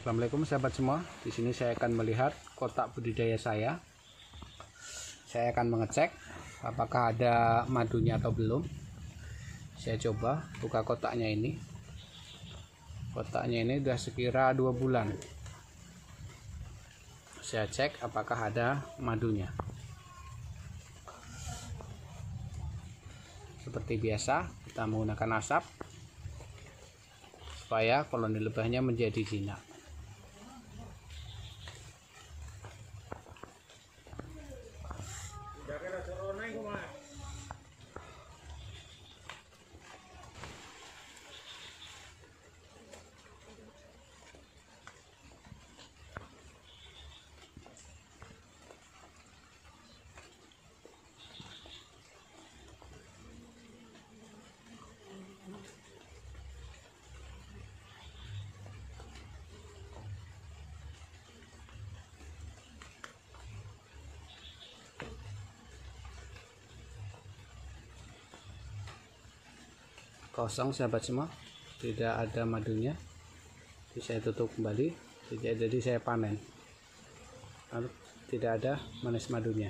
Assalamualaikum sahabat semua. Di sini saya akan melihat kotak budidaya saya. Saya akan mengecek apakah ada madunya atau belum. Saya coba buka kotaknya ini. Kotaknya ini sudah sekira 2 bulan. Saya cek apakah ada madunya. Seperti biasa, kita menggunakan asap supaya koloni lebahnya menjadi jinak. Kosong sahabat semua, tidak ada madunya. Jadi saya tutup kembali, jadi saya panen, lalu tidak ada manis madunya.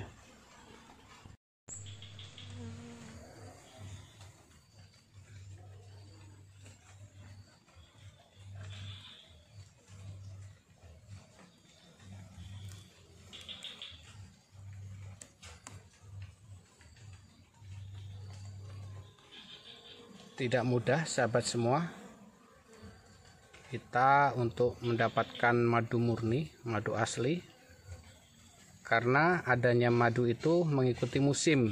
Tidak mudah sahabat semua kita untuk mendapatkan madu murni, madu asli, karena adanya madu itu mengikuti musim.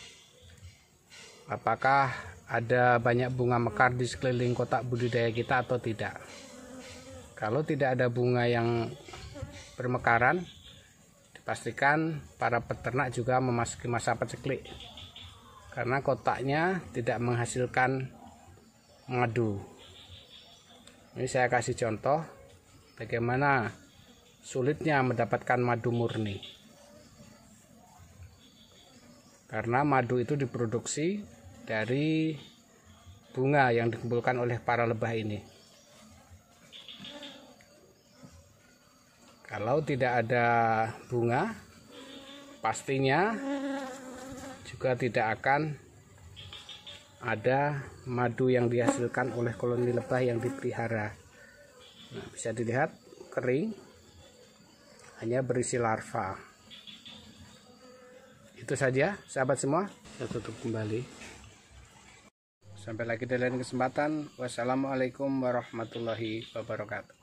Apakah ada banyak bunga mekar di sekeliling kotak budidaya kita atau tidak? Kalau tidak ada bunga yang bermekaran, dipastikan para peternak juga memasuki masa paceklik, karena kotaknya tidak menghasilkan madu. Ini saya kasih contoh bagaimana sulitnya mendapatkan madu murni, karena madu itu diproduksi dari bunga yang dikumpulkan oleh para lebah ini. Kalau tidak ada bunga, pastinya juga tidak akan ada madu yang dihasilkan oleh koloni lebah yang dipelihara. Nah, bisa dilihat kering, hanya berisi larva. Itu saja sahabat semua, saya tutup kembali. Sampai lagi di lain kesempatan. Wassalamualaikum warahmatullahi wabarakatuh.